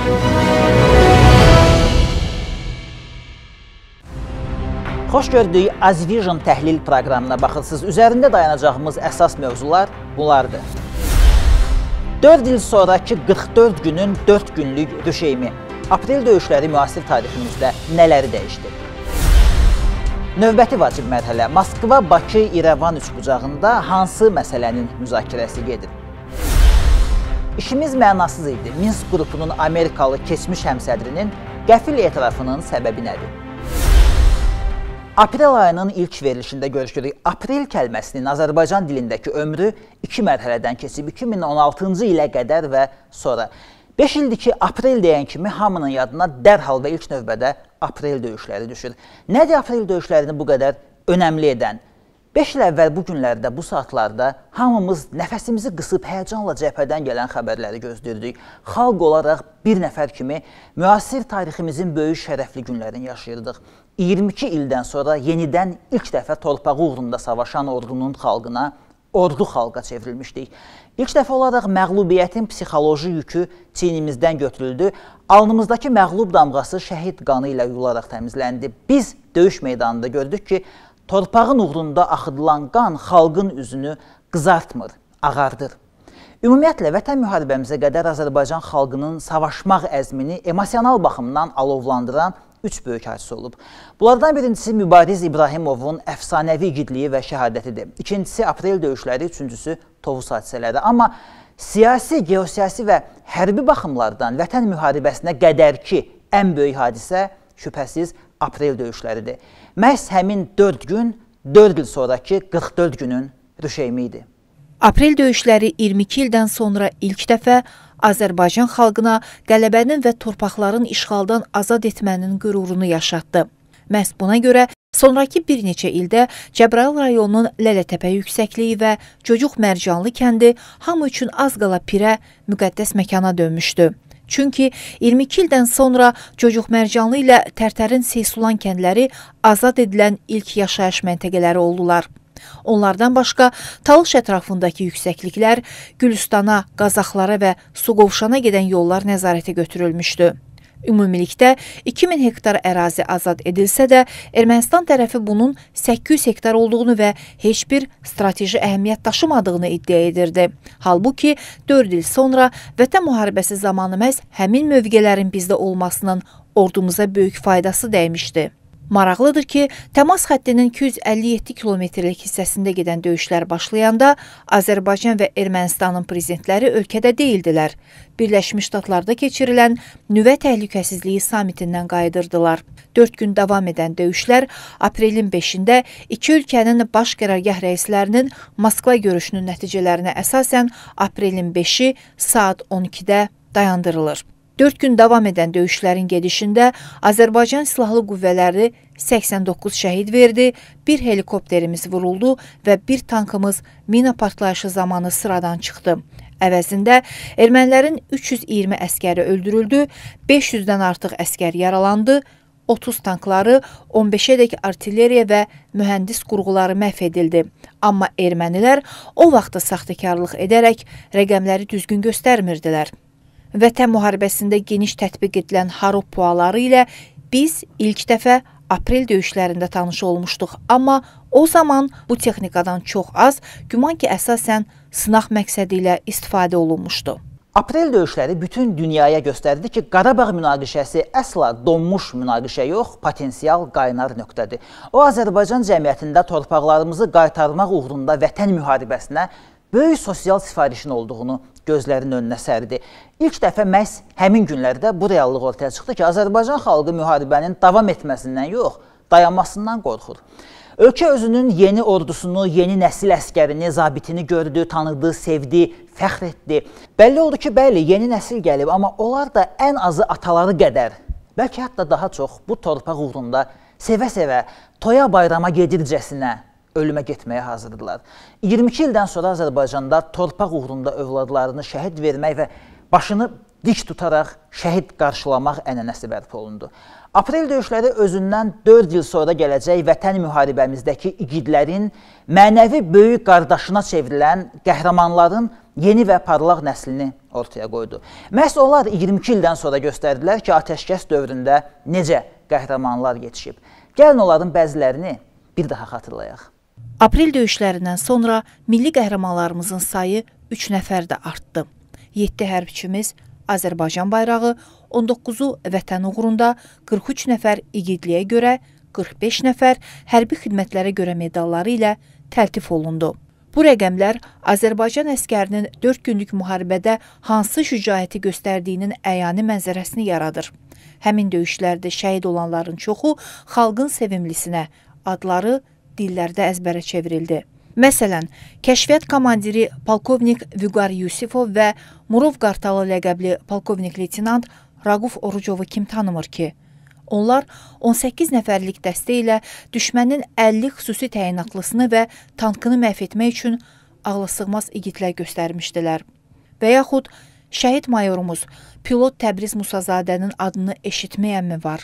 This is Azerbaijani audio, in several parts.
Xoş gördük, Azvision təhlil proqramına baxırsınız. Üzərində dayanacağımız əsas mövzular bunlardır. 4 il sonraki 44 günün 4 günlük düşeyimi. Aprel döyüşləri müasir tariximizdə nələri dəyişdi? Növbəti vacib mərhələ Moskva, Bakı, İrəvan üçbucağında hansı məsələnin müzakirəsi gedir? İşimiz mənasız idi. Minsk qrupunun Amerikalı keçmiş həmsədrinin qəfil etirafının səbəbi nədir? Aprel ayının ilk verilişində görüşürük. Aprel kəlməsinin Azərbaycan dilindəki ömrü 2 mərhələdən keçib 2016-cı ilə qədər və sonra. 5 ildir ki, aprel deyən kimi hamının yadına dərhal və ilk növbədə aprel döyüşləri düşür. Nədir aprel döyüşlərini bu qədər önəmli edən? 5 il əvvəl bu günlərdə, bu saatlarda hamımız nəfəsimizi qısıb həyəcanla cəbhədən gələn xəbərləri gözləyirdik. Xalq olaraq bir nəfər kimi müasir tariximizin böyük şərəfli günlərini yaşayırdıq. 22 ildən sonra yenidən ilk dəfə torpağı uğrunda savaşan ordunun xalqına, ordu xalqa çevrilmişdik. İlk dəfə olaraq məğlubiyyətin psixoloji yükü çiynimizdən götürüldü. Alnımızdakı məğlub damğası şəhid qanı ilə yularaq təmizləndi. Biz döyüş meydanında gördük ki, torpağın uğrunda axıdılan qan xalqın üzünü qızartmır, ağardır. Ümumiyyətlə, vətən müharibəmizə qədər Azərbaycan xalqının savaşmaq əzmini emosional baxımdan alovlandıran 3 böyük hadisə olub. Bunlardan birincisi Mübariz İbrahimovun əfsanəvi igidliyi və şəhadətidir. İkincisi aprel döyüşləri, üçüncüsü Tovuz hadisələri. Amma siyasi, geosiyasi və hərbi baxımlardan vətən müharibəsinə qədər ki, ən böyük hadisə şübhəsiz aprel döyüşləridir. Məhz həmin 4 gün, 4 il sonraki 44 günün düşeyimi idi. Aprel döyüşləri 22 ildən sonra ilk dəfə Azərbaycan xalqına qələbənin və torpaqların işğaldan azad etmənin qürurunu yaşatdı. Məhz buna görə sonraki bir neçə ildə Cəbrayıl rayonunun Lələtəpə yüksəkliyi və Cocuq Mərcanlı kəndi hamı üçün az qala pirə, müqəddəs məkana dönmüşdü. Çünki 22 ildən sonra Cocuq Mərcanlı ilə Tərtərin Seysulan kəndləri azad edilən ilk yaşayış məntəqələri oldular. Onlardan başqa Talış ətrafındakı yüksəkliklər, Gülüstana, Qazaxlara və Suqovuşana gedən yollar nəzarətə götürülmüşdü. Ümumilikdə 2000 hektar ərazi azad edilsə də, Ermənistan tərəfi bunun 800 hektar olduğunu və heç bir strateji əhəmiyyət daşımadığını iddia edirdi. Halbuki 4 il sonra vətən müharibəsi zamanı məhz həmin mövqələrin bizdə olmasının ordumuza böyük faydası dəymişdi. Maraqlıdır ki, təmas xəttinin 257 kilometrlik hissəsində gedən döyüşlər başlayanda Azərbaycan və Ermənistanın prezidentləri ölkədə deyildilər. Birləşmiş Ştatlarda keçirilən nüvə təhlükəsizliyi samitindən qayıdırdılar. 4 gün davam edən döyüşlər aprelin 5-də iki ölkənin baş qərargah rəislərinin Moskva görüşünün nəticələrinə əsasən aprelin 5-i saat 12-də dayandırılır. 4 gün davam edən döyüşlərin gedişində Azərbaycan Silahlı Qüvvələri 89 şəhid verdi, bir helikopterimiz vuruldu və bir tankımız mina partlayışı zamanı sıradan çıxdı. Əvəzində ermənilərin 320 əskəri öldürüldü, 500-dən artıq əskər yaralandı, 30 tankları, 15-ədək artilleriya və mühəndis qurğuları məhv edildi. Amma ermənilər o vaxtda saxtakarlıq edərək rəqəmləri düzgün göstərmirdilər. Vətən müharibəsində geniş tətbiq edilən Harop puaları ilə biz ilk dəfə aprel döyüşlərində tanış olmuşduq. Amma o zaman bu texnikadan çox az, güman ki, əsasən sınaq məqsədi ilə istifadə olunmuşdu. Aprel döyüşləri bütün dünyaya göstərdi ki, Qarabağ münaqişəsi əsla donmuş münaqişə yox, potensial qaynar nöqtədir. O, Azərbaycan cəmiyyətində torpaqlarımızı qaytarmaq uğrunda vətən müharibəsinə böyük sosial sifarişin olduğunu gözlərin önünə sərdi. İlk dəfə məhz həmin günlərdə bu reallıq ortaya çıxdı ki, Azərbaycan xalqı müharibənin davam etməsindən yox, dayanmasından qorxur. Ölkə özünün yeni ordusunu, yeni nəsil əskərini, zabitini gördü, tanıdı, sevdi, fəxr etdi. Bəlli oldu ki, bəli, yeni nəsil gəlib, amma onlar da ən azı ataları qədər, bəlkə hətta daha çox bu torpaq uğrunda sevə-sevə, toya bayrama gedircəsinə ölümə getməyə hazırdılar. 22 ildən sonra Azərbaycanda torpaq uğrunda övladlarını şəhid vermək və başını dik tutaraq şəhid qarşılamaq ənənəsi bərpa olundu. Aprel döyüşləri özündən 4 il sonra gələcək vətən müharibəmizdəki igidlərin, mənəvi böyük qardaşına çevrilən qəhrəmanların yeni və parlaq nəslini ortaya qoydu. Məhz onlar 22 ildən sonra göstərdilər ki, atəşkəs dövründə necə qəhrəmanlar yetişib. Gəlin onların bəzilərini bir daha xatırlayaq. Aprel döyüşlərindən sonra milli qəhrəmanlarımızın sayı 3 nəfər də artdı. 7 hərbçimiz Azərbaycan bayrağı, 19-u vətən uğrunda, 43 nəfər igidliyə görə, 45 nəfər hərbi xidmətlərə görə medalları ilə təltif olundu. Bu rəqəmlər Azərbaycan əskərinin 4 günlük müharibədə hansı şücaəti göstərdiyinin əyani mənzərəsini yaradır. Həmin döyüşlərdə şəhid olanların çoxu xalqın sevimlisinə, adları dillərdə əzbərə çevrildi. Məsələn, kəşfiyyat komandiri polkovnik Vüqar Yusifov və Murov Qartalı ləqəbli polkovnik leytenant Raquf Orucovu kim tanımır ki? Onlar 18 nəfərlik dəstə ilə düşmənin 50 xüsusi təyinatlısını və tankını məhv etmək üçün ağlasığmaz igidlər göstərmişdilər. Və yaxud şəhid mayorumuz pilot Təbriz Musazadənin adını eşitməyənmi var?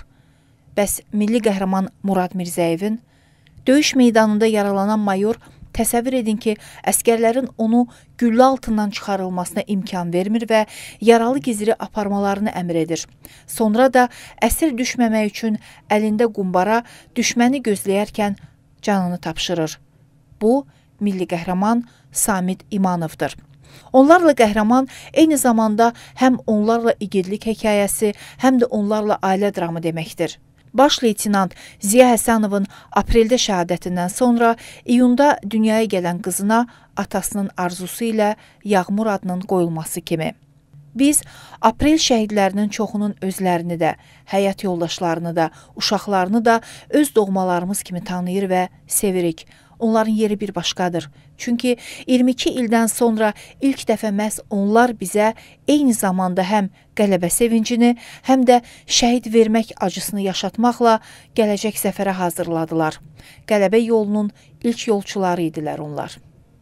Bəs milli qəhrəman Murad Mirzəyevin? Döyüş meydanında yaralanan mayor təsəvvür edin ki, əskərlərin onu güllə altından çıxarılmasına imkan vermir və yaralı giziri aparmalarını əmr edir. Sonra da əsir düşməmək üçün əlində qumbara düşməni gözləyərkən canını tapşırır. Bu, milli qəhrəman Samid İmanovdur. Onlarla qəhrəman eyni zamanda həm onlarla igidlik hekayəsi, həm də onlarla ailə dramı deməkdir. Baş leytenant Ziya Həsənovun apreldə şəhadətindən sonra iyunda dünyaya gələn qızına atasının arzusu ilə Yağmur adının qoyulması kimi. Biz aprel şəhidlərinin çoxunun özlərini də, həyat yoldaşlarını da, uşaqlarını da öz doğmalarımız kimi tanıyır və sevirik. Onların yeri bir başqadır. Çünki 22 ildən sonra ilk dəfə məhz onlar bizə eyni zamanda həm qələbə sevincini, həm də şəhid vermək acısını yaşatmaqla gələcək səfərə hazırladılar. Qələbə yolunun ilk yolçuları idilər onlar.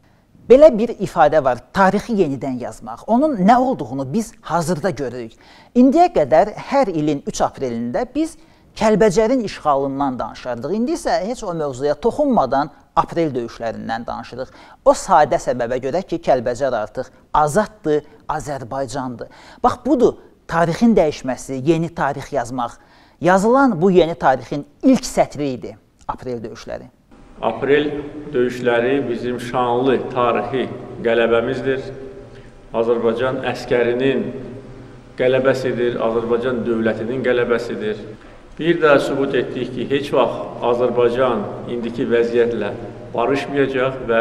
Belə bir ifadə var, tarixi yenidən yazmaq. Onun nə olduğunu biz hazırda görürük. İndiyə qədər hər ilin 3 aprelində biz Kəlbəcərin işğalından danışardıq. İndi isə heç o mövzuya toxunmadan aprel döyüşlərindən danışırıq. O sadə səbəbə görə ki, Kəlbəcər artıq azaddır, Azərbaycandır. Bax, budur tarixin dəyişməsi, yeni tarix yazmaq. Yazılan bu yeni tarixin ilk sətri idi aprel döyüşləri. Aprel döyüşləri bizim şanlı tarixi qələbəmizdir. Azərbaycan əskərinin qələbəsidir, Azərbaycan dövlətinin qələbəsidir. Bir daha sübut etdik ki, heç vaxt Azərbaycan indiki vəziyyətlə barışmayacaq və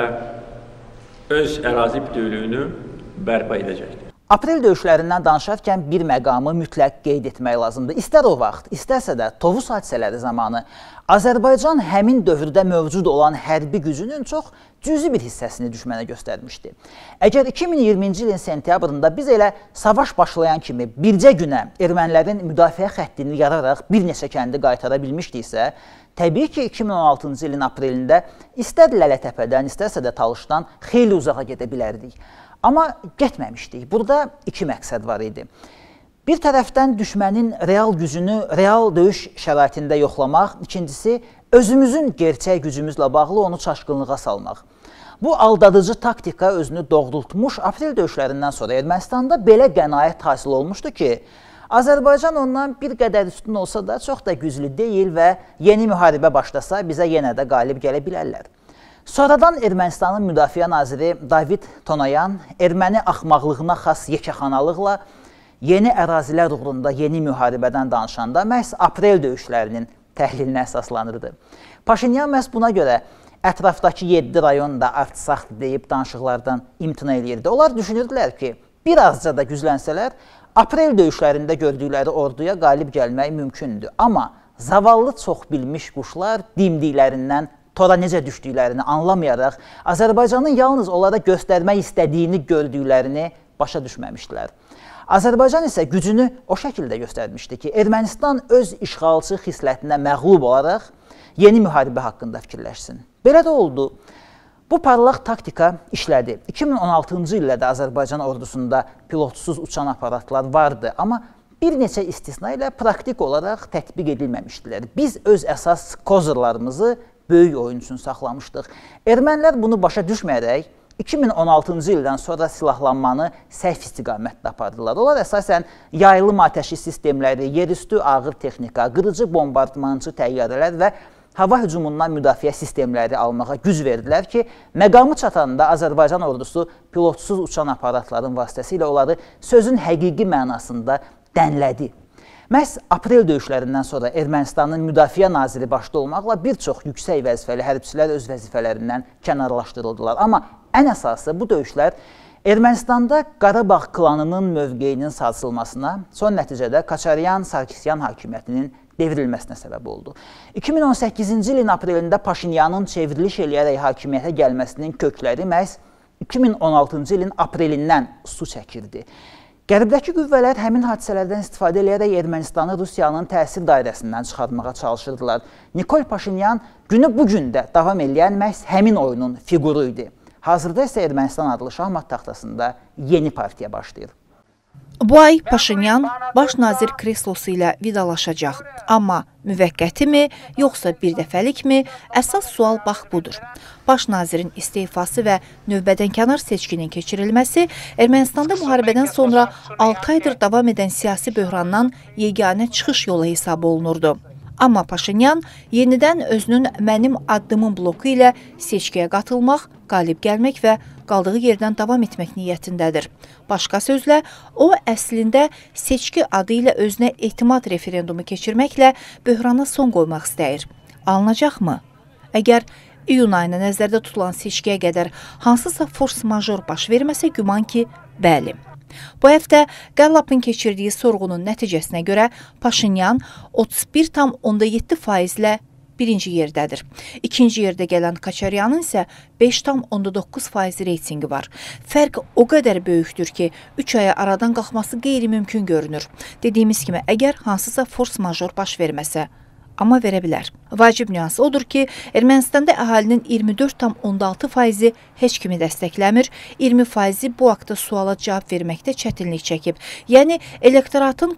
öz ərazi bütövlüyünü bərpa edəcəkdir. Aprel döyüşlərindən danışarkən bir məqamı mütləq qeyd etmək lazımdır. İstər o vaxt, istərsə də Tovuz hadisələri zamanı Azərbaycan həmin dövrdə mövcud olan hərbi gücünün çox cüzi bir hissəsini düşmənə göstərmişdi. Əgər 2020-ci ilin sentyabrında biz elə savaş başlayan kimi bircə günə ermənilərin müdafiə xəttini yararaq bir neçə kəndi qaytara bilmişdiksə, təbii ki, 2016-cı ilin aprelində istər Lələtəpədən, istərsə də Talışdan xeyli uzağa gedə bilərdik. Amma getməmişdik. Burada iki məqsəd var idi. Bir tərəfdən düşmənin real gücünü real döyüş şəraitində yoxlamaq, ikincisi özümüzün gerçək gücümüzlə bağlı onu çaşqınlığa salmaq. Bu aldadıcı taktika özünü doğrultmuş aprel döyüşlərindən sonra Ermənistanda belə qənaət hasil olmuşdu ki, Azərbaycan ondan bir qədər üstün olsa da çox da güclü deyil və yeni müharibə başlasa bizə yenə də qalib gələ bilərlər. Sonradan Ermənistanın müdafiə naziri David Tonayan erməni axmaqlığına xas yekəxanalıqla yeni ərazilər uğrunda yeni müharibədən danışanda məhz aprel döyüşlərinin təhlilinə əsaslanırdı. Paşinyan məhz buna görə ətrafdakı 7 rayon da artsaqdır deyib danışıqlardan imtina edirdi. Onlar düşünürdülər ki, birazca da güclənsələr, aprel döyüşlərində gördükləri orduya qalib gəlmək mümkündür. Amma zavallı çox bilmiş quşlar dimdiklərindən tora necə düşdüklərini anlamayaraq, Azərbaycanın yalnız onlara göstərmək istədiyini gördüklərini başa düşməmişdilər. Azərbaycan isə gücünü o şəkildə göstərmişdi ki, Ermənistan öz işğalçı xislətinə məğlub olaraq yeni müharibə haqqında fikirləşsin. Belə də oldu. Bu parlaq taktika işlədi. 2016-cı ildə də Azərbaycan ordusunda pilotsuz uçan aparatlar vardı, amma bir neçə istisna ilə praktik olaraq tətbiq edilməmişdilər. Biz öz əsas kozırlarımızı böyük oyun üçün saxlamışdıq. Ermənilər bunu başa düşməyərək 2016-cı ildən sonra silahlanmanı səhv istiqamətdə apardılar. Onlar əsasən yayılım atəşi sistemləri, yerüstü ağır texnika, qırıcı bombardmançı təyyarələr və hava hücumundan müdafiə sistemləri almağa güc verdilər ki, məqamı çatanda Azərbaycan ordusu pilotsuz uçan aparatların vasitəsilə onları sözün həqiqi mənasında dənlədi. Məhz aprel döyüşlərindən sonra Ermənistanın müdafiə naziri başda olmaqla bir çox yüksək vəzifəli hərbçilər öz vəzifələrindən kənarlaşdırıldılar. Amma ən əsası bu döyüşlər Ermənistanda Qarabağ klanının mövqeyinin sarsılmasına, son nəticədə Kaçaryan-Sarkisyan hakimiyyətinin devrilməsinə səbəb oldu. 2018-ci ilin aprelində Paşinyanın çevriliş eləyərək hakimiyyətə gəlməsinin kökləri məhz 2016-cı ilin aprelindən su çəkirdi. Qərbdəki qüvvələr həmin hadisələrdən istifadə edərək Ermənistanı Rusiyanın təsir dairəsindən çıxartmağa çalışırdılar. Nikol Paşinyan günü bu gündə davam edən məhz həmin oyunun fiquru idi. Hazırda isə Ermənistan adlı şahmat taxtasında yeni partiya başlayır. Bu ay Paşinyan baş nazir kreslosu ilə vidalaşacaq. Amma müvəqqətimi, yoxsa bir dəfəlikmi? Əsas sual bax budur. Baş nazirin istefası və növbədənkənar seçkinin keçirilməsi Ermənistanda müharibədən sonra 6 aydır davam edən siyasi böhrandan yeganə çıxış yolu hesab olunurdu. Amma Paşinyan yenidən özünün mənim addımın bloku ilə seçkiyə qatılmaq, qalib gəlmək və qaldığı yerdən davam etmək niyyətindədir. Başqa sözlə, o əslində seçki adı ilə özünə etimad referendumu keçirməklə böhrana son qoymaq istəyir. Alınacaqmı? Əgər iyun ayına nəzərdə tutulan seçkiyə qədər hansısa force major baş verməsə güman ki, bəli. Bu həftə Qallup'ın keçirdiyi sorğunun nəticəsinə görə Paşinyan 31,7% birinci yerdədir. İkinci yerdə gələn Kaçaryanın isə 5,9% reytingi var. Fərq o qədər böyükdür ki, 3 aya aradan qalxması qeyri-mümkün görünür. Dediyimiz kimi, əgər hansısa force major baş verməsə, amma verə bilər. Vacib nüans odur ki, Ermənistanda əhalinin 24,6%-i heç kimi dəstəkləmir, 20%-i bu haqda suala cavab verməkdə çətinlik çəkib. Yəni, elektoratın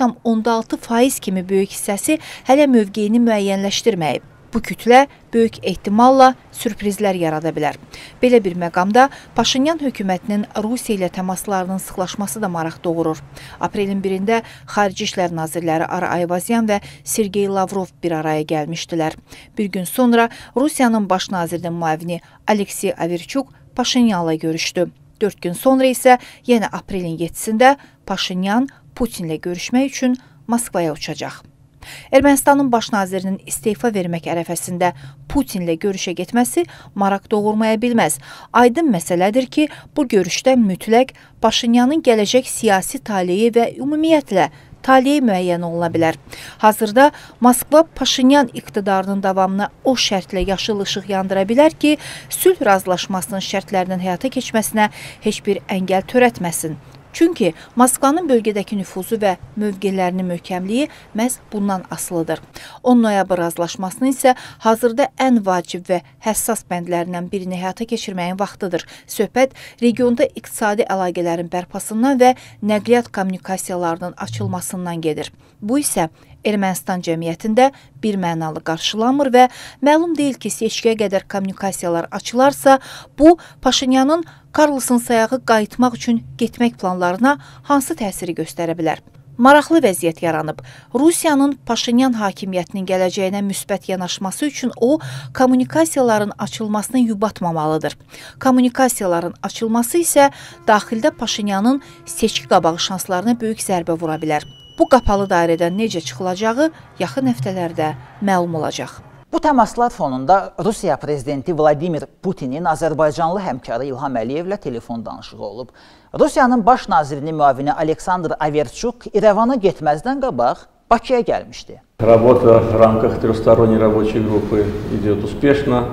44,6% kimi böyük hissəsi hələ mövqeyini müəyyənləşdirməyib. Bu kütlə böyük ehtimalla sürprizlər yarada bilər. Belə bir məqamda Paşinyan hökumətinin Rusiya ilə təmaslarının sıxlaşması da maraq doğurur. Aprelin 1-də Xarici İşlər Nazirləri Ara Ayvazyan və Sergey Lavrov bir araya gəlmişdilər. Bir gün sonra Rusiyanın baş nazirinin müavini Aleksey Averçuk Paşinyanla görüşdü. 4 gün sonra isə yenə aprelin 7-sində Paşinyan Putinlə görüşmək üçün Moskvaya uçacaq. Ermənistanın baş nazirinin istefa vermək ərəfəsində Putinlə görüşə getməsi maraq doğurmaya bilməz. Aydın məsələdir ki, bu görüşdə mütləq Paşinyanın gələcək siyasi taleyi və ümumiyyətlə taleyi müəyyən oluna bilər. Hazırda Moskva Paşinyan iqtidarının davamına o şərtlə yaşıl işıq yandıra bilər ki, sülh razılaşmasının şərtlərinin həyata keçməsinə heç bir əngəl törətməsin. Çünki Moskvanın bölgədəki nüfuzu və mövqelərinin möhkəmliyi məhz bundan asılıdır. 10 noyabr razılaşmasının isə hazırda ən vacib və həssas bəndlərindən birini həyata keçirməyin vaxtıdır. Söhbət regionda iqtisadi əlaqələrin bərpasından və nəqliyyat kommunikasiyalarının açılmasından gedir. Bu isə Ermənistan cəmiyyətində bir mənalı qarşılanmır və məlum deyil ki, seçkiyə qədər kommunikasiyalar açılarsa, bu Paşinyanın Karlsın sayağı qayıtmaq üçün getmək planlarına hansı təsiri göstərə bilər? Maraqlı vəziyyət yaranıb. Rusiyanın Paşinyan hakimiyyətinin gələcəyinə müsbət yanaşması üçün o, kommunikasiyaların açılmasını yubatmamalıdır. Kommunikasiyaların açılması isə daxildə Paşinyanın seçki qabağı şanslarına böyük zərbə vura bilər. Bu qapalı dairədən necə çıxılacağı yaxın həftələrdə məlum olacaq. Bu təmaslar fonunda Rusiya prezidenti Vladimir Putinin Azərbaycanlı həmkarı İlham Əliyevlə telefon danışığı olub. Rusiyanın baş nazirinin müavini Aleksandr Averçuk İrəvana getməzdən qabaq Bakıya gəlmişdi. Работа в рамках трехсторонней рабочей группы идет успешно.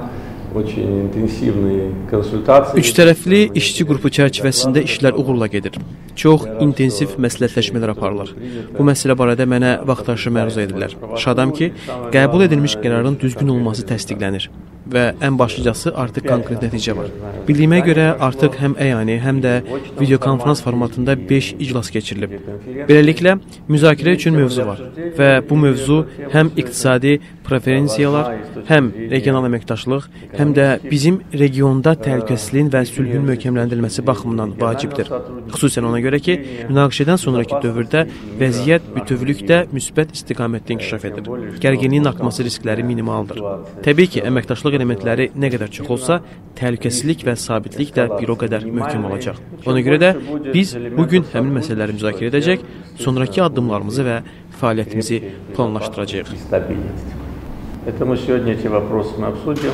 Üç tərəfli işçi qrupu çərçivəsində işlər uğurla gedir. Çox intensiv məsləhətləşmələr aparılır. Bu məsələ barədə mənə vaxtaşı məruzə edirlər. Şadam ki, qəbul edilmiş qərarın düzgün olması təsdiqlənir. və ən başlıcası artıq konkret nəticə var. Bildiyimə görə artıq həm əyani, həm də videokonferans formatında 5 iclas keçirilib. Beləliklə, müzakirə üçün mövzu var və bu mövzu həm iqtisadi preferensiyalar, həm regional əməkdaşlıq, həm də bizim regionda təhlükəsizliyin və sülhün möhkəmləndirilməsi baxımından vacibdir. Xüsusən ona görə ki, münaqişədən sonraki dövrdə vəziyyət bütövlükdə müsbət istiqamətdə inkişaf edir. Gərginliyin artması riskləri minimaldır. Təbii ki, əməkdaşlıq elementləri nə qədər çox olsa, təhlükəsizlik və sabitlik də bir o qədər möhkəm olacaq. Ona görə də biz bugün həmin məsələləri müzakirə edəcək, sonraki addımlarımızı və fəaliyyətimizi planlaşdıracağıq. Это мы сегодня эти вопросы мы обсудим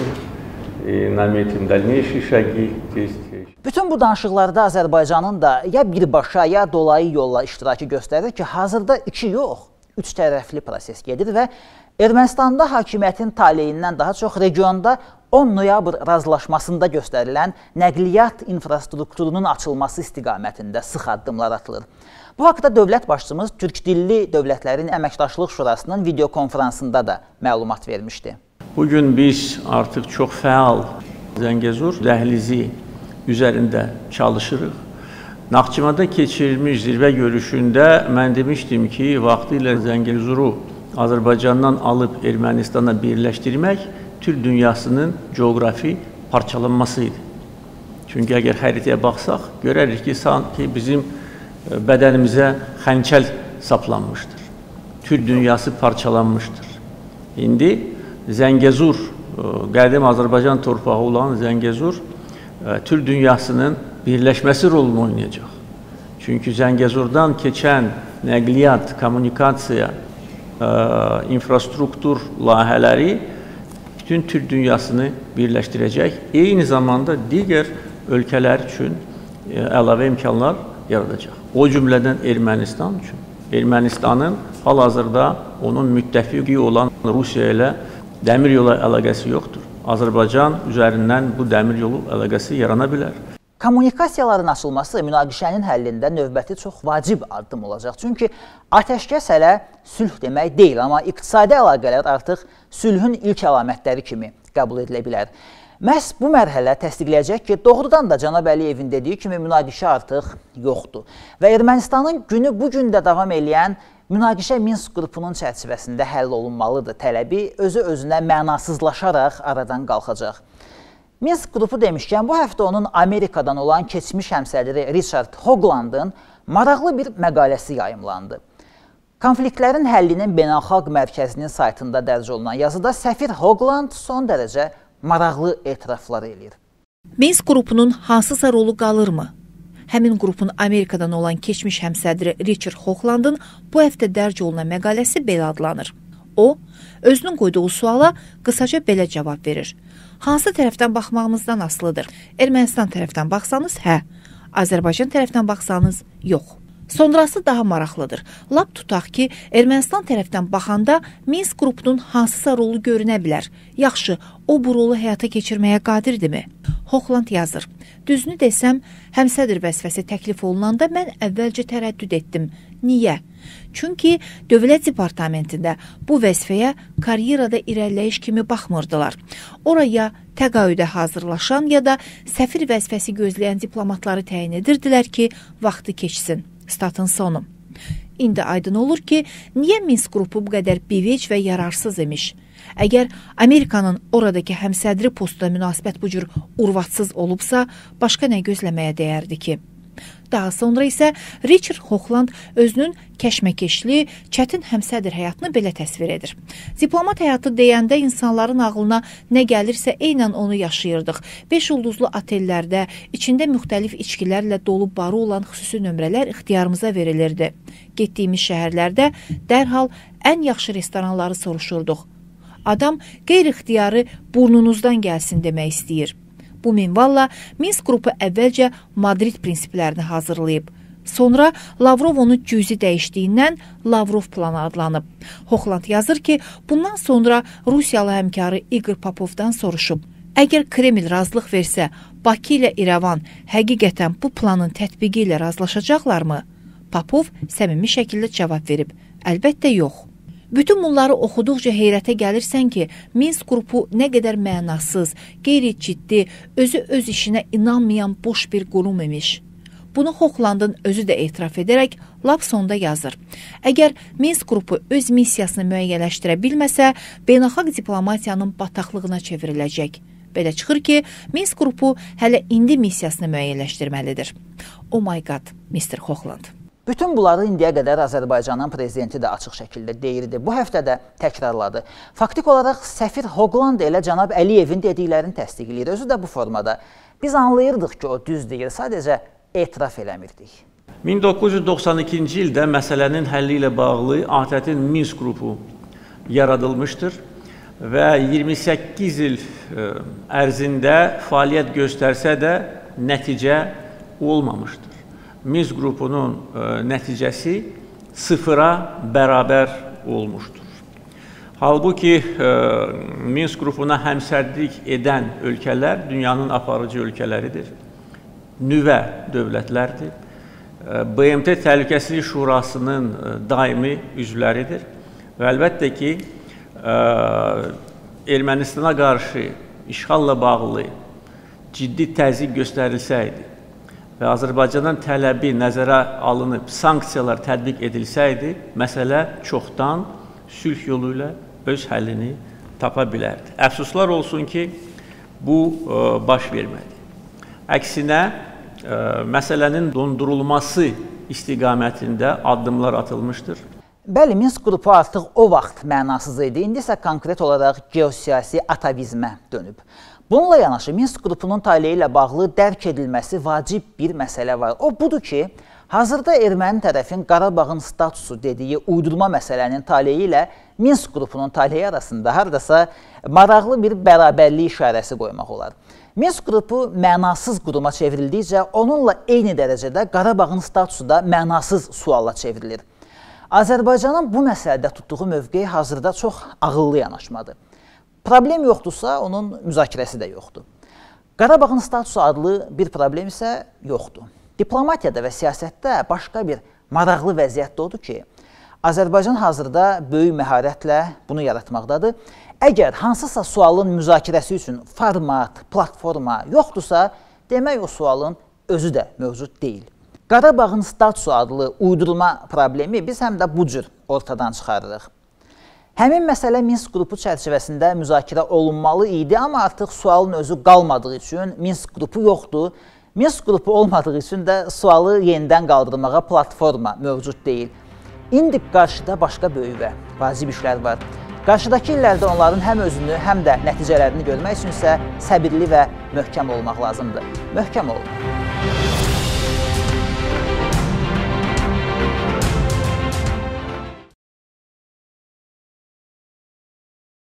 и наметим дальнейшие шаги. Bütün bu danışıqlarda Azərbaycanın da ya birbaşa, ya dolayı yolla iştirakı göstərir ki, hazırda 2 yox, 3 tərəfli proses gedir və Ermənistanda hakimiyyətin taleyindən daha çox regionda 10 noyabr razılaşmasında göstərilən nəqliyyat infrastrukturunun açılması istiqamətində sıx addımlar atılır. Bu haqda dövlət başçımız Türk Dilli Dövlətlərin Əməkdaşlıq Şurasının videokonferansında da məlumat vermişdi. Bugün biz artıq çox fəal Zəngəzur dəhlizi üzərində çalışırıq. Naxçıvanda keçirilmiş zirvə görüşündə mən demişdim ki, vaxtilə Zəngəzuru Azərbaycandan alıb Ermənistana birləşdirmək Türk dünyasının coğrafi parçalanması idi. Çünki əgər xəritəyə baxsaq, görərik ki, sanki bizim bədənimizə xəncəl saplanmışdır. Türk dünyası parçalanmışdır. İndi Zəngəzur, qədim Azərbaycan torpağı olan Zəngəzur, Türk dünyasının birləşməsi rolunu oynayacaq. Çünki Zəngəzurdan keçən nəqliyyat, kommunikasiya, infrastruktur layihələri bütün Türk dünyasını birləşdirəcək. Eyni zamanda digər ölkələr üçün əlavə imkanlar yaradacaq. O cümlədən Ermənistan üçün. Ermənistanın hal-hazırda onun müttəfiqi olan Rusiya ilə dəmir yolu əlaqəsi yoxdur. Azərbaycan üzərindən bu dəmir yolu əlaqəsi yarana bilər. Kommunikasiyaların açılması münaqişənin həllində növbəti çox vacib addım olacaq. Çünki atəşkəs hələ sülh demək deyil, amma iqtisadi əlaqələr artıq sülhün ilk əlamətləri kimi qəbul edilə bilər. Məhz bu mərhələ təsdiqləyəcək ki, doğrudan da Cənab Əliyevin dediyi kimi münaqişə artıq yoxdur. Və Ermənistanın günü bu gün də davam edən münaqişə Minsk qrupunun çərçivəsində həll olunmalıdır tələbi özü-özünə mənasızlaşaraq aradan qalxacaq. Minsk qrupu demişkən, bu həftə onun Amerikadan olan keçmiş həmsədri Richard Hoaglandın maraqlı bir məqaləsi yayımlandı. Konfliktlərin həllinin beynəlxalq mərkəzinin saytında dərc olunan yazıda səfir Hoagland son dərəcə maraqlı etiraflar eləyir. Minsk qrupunun hansısa rolu qalırmı? Həmin qrupun Amerikadan olan keçmiş həmsədri Richard Hoaglandın bu həftə dərc olunan məqaləsi belə adlanır. O, özünün qoyduğu suala qısaca belə cavab verir. Hansı tərəfdən baxmağımızdan asılıdır? Ermənistan tərəfdən baxsanız, hə. Azərbaycan tərəfdən baxsanız, yox. Sonrası daha maraqlıdır. Lap tutaq ki, Ermənistan tərəfdən baxanda Minsk qrupunun hansısa rolu görünə bilər. Yaxşı, o bu rolu həyata keçirməyə qadirdirmi? Hoagland yazır. Düzünü desəm, həmsədr vəzifəsi təklif olunanda mən əvvəlcə tərəddüd etdim. Niyə? Çünki Dövlət Departamentində bu vəzifəyə karyerada irəliləyiş kimi baxmırdılar. Oraya təqaüdə hazırlaşan ya da səfir vəzifəsi gözləyən diplomatları təyin edirdilər ki, vaxtı keçsin. Statın sonu. İndi aydın olur ki, niyə Minsk qrupu bu qədər bivec və yararsız imiş? Əgər Amerikanın oradakı həmsədri postuna münasibət bu cür urvatsız olubsa, başqa nə gözləməyə dəyərdi ki? Daha sonra isə Richard Hoagland özünün kəşməkeşli, çətin həmsədr həyatını belə təsvir edir. Diplomat həyatı deyəndə insanların ağlına nə gəlirsə eynən onu yaşayırdıq. 5 ulduzlu otellərdə, içində müxtəlif içkilərlə dolu barı olan xüsusi nömrələr ixtiyarımıza verilirdi. Getdiyimiz şəhərlərdə dərhal ən yaxşı restoranları soruşurduq. Adam qeyri-ixtiyarı burnunuzdan gəlsin demək istəyir. Bu minvalla Minsk qrupu əvvəlcə Madrid prinsiplərini hazırlayıb. Sonra Lavrov onu cüzi dəyişdiyindən Lavrov planı adlanıb. Hoagland yazır ki, bundan sonra Rusiyalı həmkarı Igor Popovdan soruşub. Əgər Kreml razılıq versə, Bakı ilə İrəvan həqiqətən bu planın tətbiqi ilə razılaşacaqlarmı? Popov səmimi şəkildə cavab verib. Əlbəttə yox. Bütün bunları oxuduqca heyrətə gəlirsən ki, Minsk qrupu nə qədər mənasız, qeyri-ciddi, özü öz işinə inanmayan boş bir qurum imiş. Bunu Hochlandın özü də etiraf edərək lap sonda yazır. Əgər Minsk qrupu öz missiyasını müəyyənləşdirə bilməsə, beynəlxalq diplomatiyanın bataqlığına çevriləcək. Belə çıxır ki, Minsk qrupu hələ indi missiyasını müəyyənləşdirməlidir. Oh my God, Mr. Hochland. Bütün bunları indiyə qədər Azərbaycanın prezidenti də açıq şəkildə deyirdi. Bu həftə də təkrarladı. Faktik olaraq səfir Hochland elə cənab Əliyevin dediklərini təsdiqləyir. Özü də bu formada. Biz anlayırdıq ki, o düz deyir, sadəcə etiraf eləmirdik. 1992-ci ildə məsələnin həlli ilə bağlı ATƏT-in Minsk qrupu yaradılmışdır və 28 il ərzində fəaliyyət göstərsə də nəticə olmamışdır. Minsk qrupunun nəticəsi sıfıra bərabər olmuşdur. Halbuki Minsk qrupuna həmsərlik edən ölkələr dünyanın aparıcı ölkələridir. Nüvə dövlətlərdir. BMT Təhlükəsizlik Şurasının daimi üzvləridir. Və əlbəttə ki, Ermənistana qarşı işğalla bağlı ciddi təzyiq göstərilsəydi və Azərbaycanın tələbi nəzərə alınıb sanksiyalar tətbiq edilsəydi, məsələ çoxdan sülh yolu ilə öz həllini tapa bilərdi. Əfsuslar olsun ki, bu baş vermədi. Əksinə, məsələnin dondurulması istiqamətində addımlar atılmışdır. Bəli, Minsk qrupu artıq o vaxt mənasız idi, indi isə konkret olaraq geosiyasi atavizmə dönüb. Bununla yanaşı Minsk qrupunun taleyi ilə bağlı dərk edilməsi vacib bir məsələ var. O budur ki, hazırda erməni tərəfin Qarabağın statusu dediyi uydurma məsələnin taleyi ilə Minsk qrupunun taleyi arasında hardasa maraqlı bir bərabərlik işarəsi qoymaq olar. Minsk qrupu mənasız quruma çevrildikcə onunla eyni dərəcədə Qarabağın statusu da mənasız suala çevrilir. Azərbaycanın bu məsələdə tutduğu mövqeyi hazırda çox ağıllı yanaşmadır. Problem yoxdursa, onun müzakirəsi də yoxdur. Qarabağın statusu adlı bir problem isə yoxdur. Diplomatiyada və siyasətdə başqa bir maraqlı vəziyyətdə odur ki, Azərbaycan hazırda böyük məharətlə bunu yaratmaqdadır. Əgər hansısa sualın müzakirəsi üçün format, platforma yoxdursa, demək o sualın özü də mövcud deyil. Qarabağın statusu adlı uydurma problemi biz həm də bu cür ortadan çıxarırıq. Həmin məsələ Minsk qrupu çərçivəsində müzakirə olunmalı idi, amma artıq sualın özü qalmadığı üçün Minsk qrupu yoxdur. Minsk qrupu olmadığı üçün də sualı yenidən qaldırmağa platforma mövcud deyil. İndi qarşıda başqa böyük və vacib işlər var. Qarşıdakı illərdə onların həm özünü, həm də nəticələrini görmək üçünsə səbirli və möhkəm olmaq lazımdır. Möhkəm olun.